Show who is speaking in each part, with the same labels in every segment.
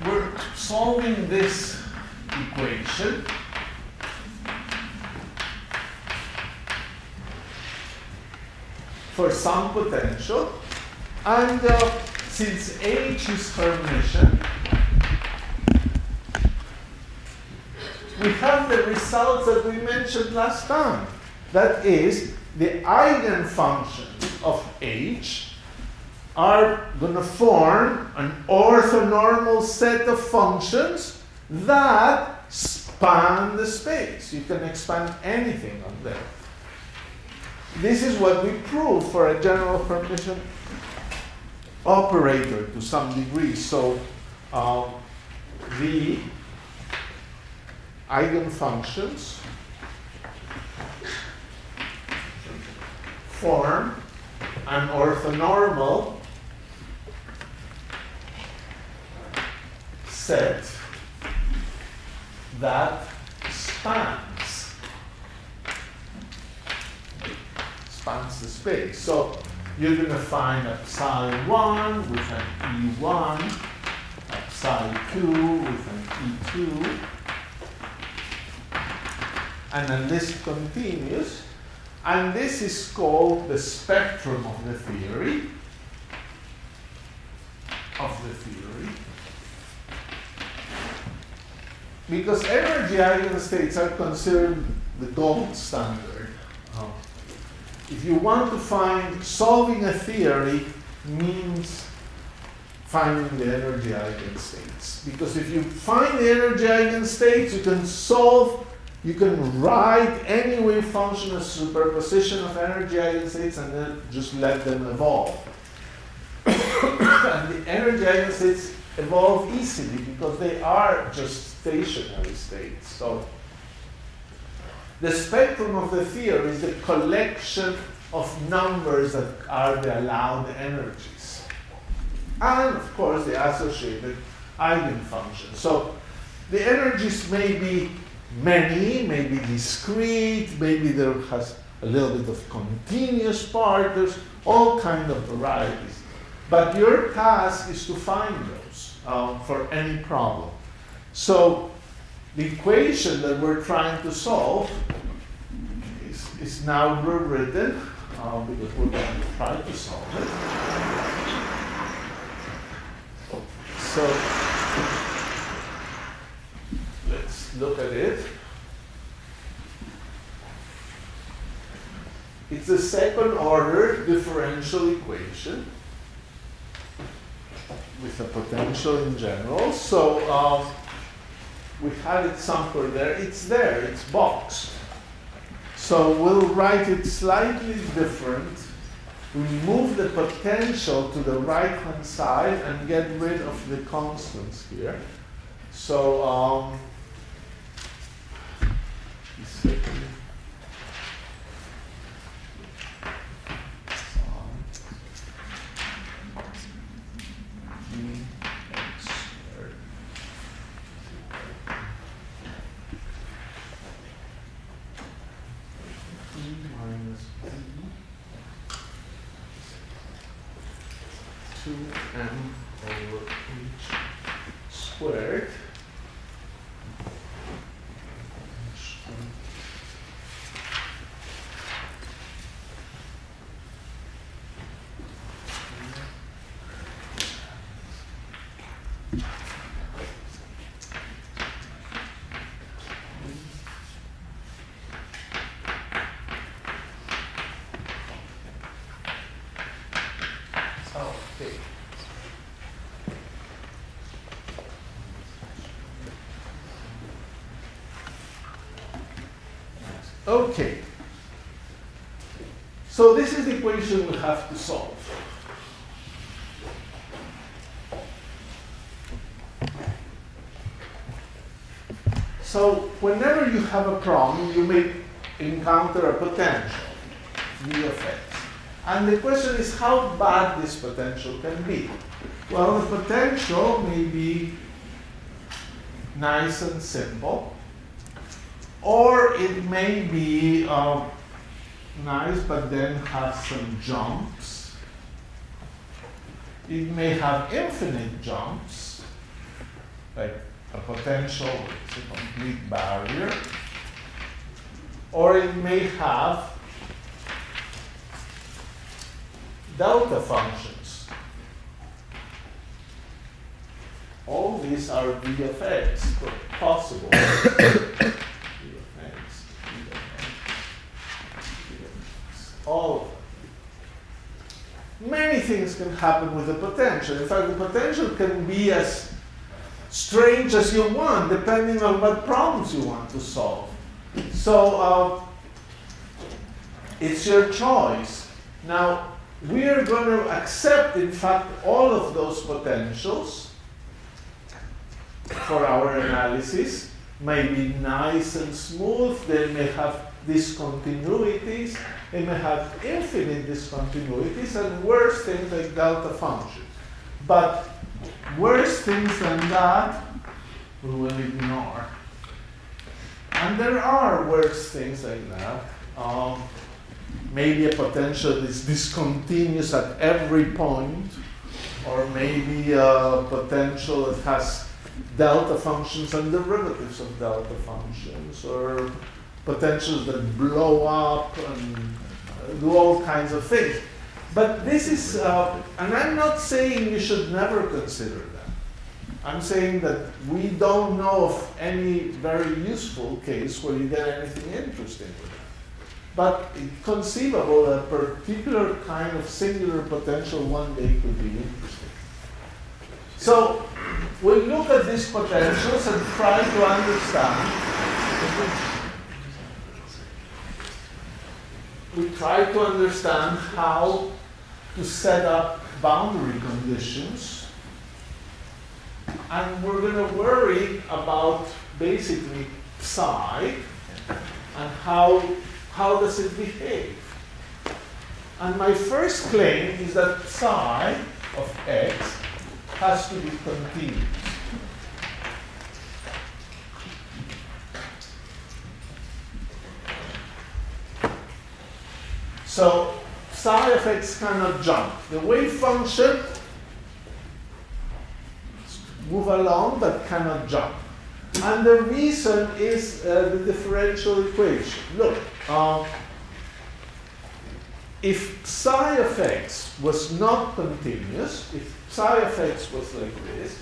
Speaker 1: we're solving this equation for some potential, and since H is Hermitian, we have the results that we mentioned last time. That is, the eigenfunctions of H are going to form an orthonormal set of functions that span the space. You can expand anything on them. This is what we prove for a general Hermitian operator to some degree. So the eigenfunctions form an orthonormal set that spans the space. So you're going to find a psi1 with an E1, a psi2 with an E2, and then this continues. And this is called the spectrum of the theory. Because energy eigenstates are considered the gold standard. If you want to find, solving a theory means finding the energy eigenstates. Because if you find the energy eigenstates, you can solve, you can write any wave function as superposition of energy eigenstates and then just let them evolve. And the energy eigenstates evolve easily because they are just stationary states. So the spectrum of the theory is the collection of numbers that are the allowed energies. And of course the associated eigenfunctions. So the energies may be many, may be discrete, maybe there has a little bit of continuous part, there's all kind of varieties. But your task is to find those for any problem. So the equation that we're trying to solve is now rewritten because we're going to try to solve it. So let's look at it. It's a second order differential equation with a potential in general. So we had it somewhere there. It's there. It's boxed. So we'll write it slightly different. We move the potential to the right-hand side and get rid of the constants here. So squared. Okay, so this is the equation we have to solve. So whenever you have a problem, you may encounter a potential, V of x. And the question is how bad this potential can be. Well, the potential may be nice and simple. Or it may be nice, but then have some jumps. It may have infinite jumps. like a potential, it's a complete barrier, or it may have delta functions. All these are v of x, possible. V of x, all of them. Many things can happen with the potential. In fact, the potential can be as strange as you want, depending on what problems you want to solve. So it's your choice. Now, we are going to accept, in fact, all of those potentials for our analysis. May be nice and smooth. They may have discontinuities. They may have infinite discontinuities, and worse things like delta functions. But worse things than that, we will ignore. And there are worse things like that. Maybe a potential is discontinuous at every point, or maybe a potential that has delta functions and derivatives of delta functions, or potentials that blow up and do all kinds of things. But this is, and I'm not saying you should never consider that. I'm saying that we don't know of any very useful case where you get anything interesting with that. But it's conceivable that a particular kind of singular potential one day could be interesting. So we'll look at these potentials and try to understand. We try to understand how to set up boundary conditions. And we're going to worry about basically psi and how does it behave. And my first claim is that psi of x has to be continuous. So psi of x cannot jump. The wave function move along but cannot jump. And the reason is the differential equation. Look, if psi of x was not continuous, if psi of x was like this,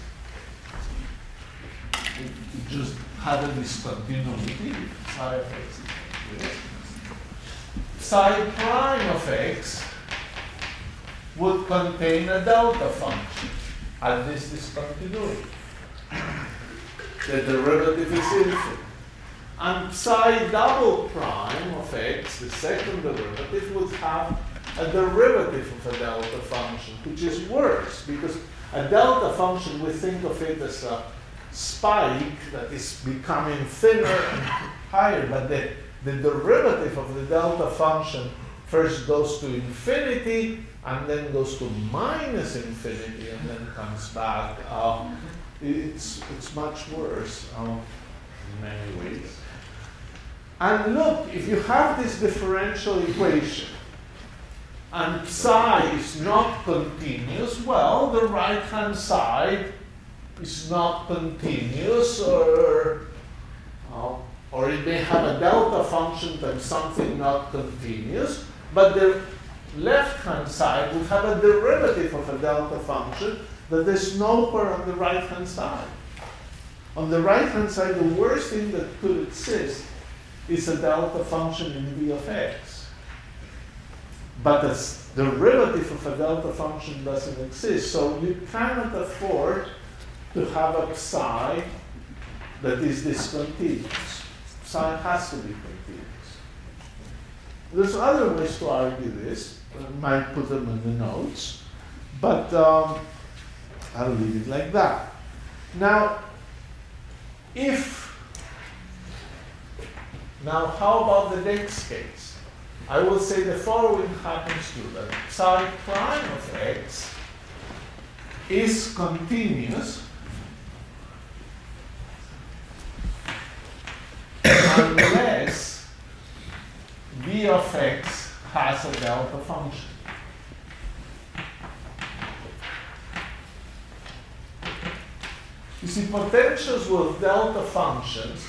Speaker 1: it just had a discontinuity, psi of x is like this, psi prime of x would contain a delta function at this discontinuity. The derivative is infinite. And psi double prime of x, the second derivative, would have a derivative of a delta function, which is worse, because a delta function, we think of it as a spike that is becoming thinner and higher, but the derivative of the delta function first goes to infinity, and then goes to minus infinity, and then comes back. It's much worse in many ways. And look, if you have this differential equation, and psi is not continuous, well, the right-hand side is not continuous, or it may have a delta function times something not continuous, but the left-hand side would have a derivative of a delta function that there's nowhere on the right-hand side. On the right-hand side, the worst thing that could exist is a delta function in v of x. But the derivative of a delta function doesn't exist, so you cannot afford to have a psi that is discontinuous. Psi has to be continuous. There's other ways to argue this. I might put them in the notes, but I'll leave it like that. Now, how about the next case? I will say the following happens to that psi prime of x is continuous unless v of x has a delta function. You see, potentials with delta functions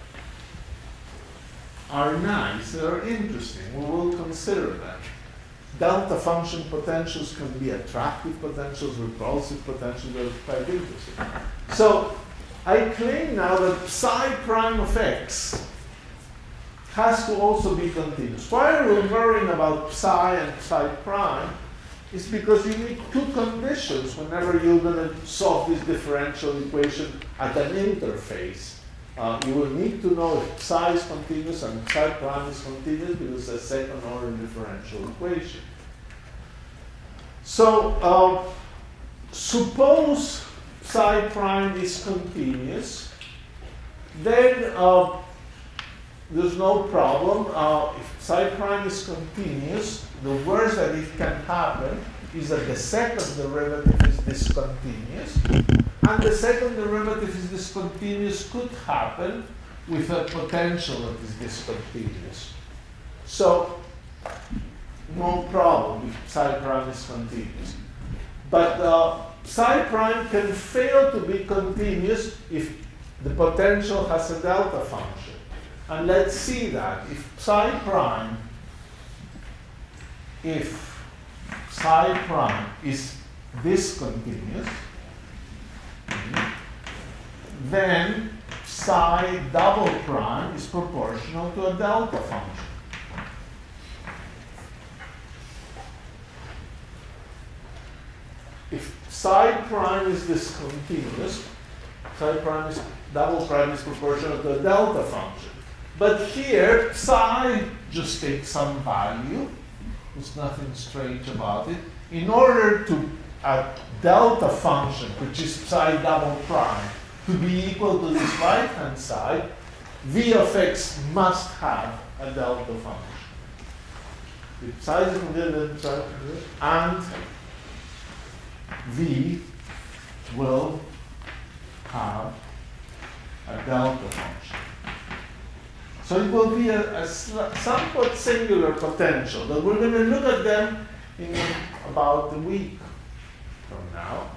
Speaker 1: are nice, they're interesting. We will consider them. Delta function potentials can be attractive potentials, repulsive potentials, they're quite interesting. So I claim now that psi prime of x has to also be continuous. Why are we worrying about psi and psi prime? It's because you need two conditions whenever you're going to solve this differential equation at an interface. You will need to know if psi is continuous and psi prime is continuous because it's a second order differential equation. So suppose psi prime is continuous, then there's no problem. If psi prime is continuous, the worst that it can happen is that the second derivative is discontinuous. And the second derivative is discontinuous could happen with a potential that is discontinuous. So, no problem if psi prime is continuous. But psi prime can fail to be continuous if the potential has a delta function. And let's see that. If psi prime is discontinuous, then psi double prime is proportional to a delta function. If psi prime is discontinuous, double prime is proportional to a delta function. But here, psi just takes some value. There's nothing strange about it. In order to a delta function, which is psi double prime, to be equal to this right-hand side, v of x must have a delta function. If psi is continuous, and v will have a delta function. So it will be a somewhat singular potential, but we're going to look at them in about a week from now.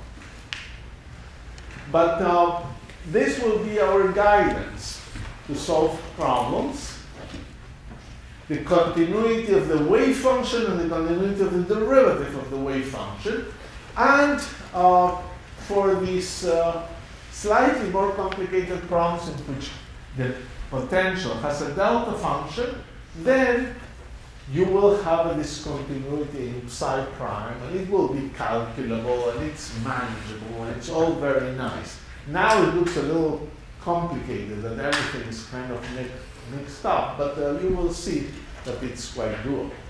Speaker 1: But this will be our guidance to solve problems. The continuity of the wave function and the continuity of the derivative of the wave function. And for these slightly more complicated problems in which the potential has a delta function, then you will have a discontinuity in psi prime, and it will be calculable, and it's manageable, and it's all very nice. Now it looks a little complicated, and everything is kind of mixed up, but you will see that it's quite doable.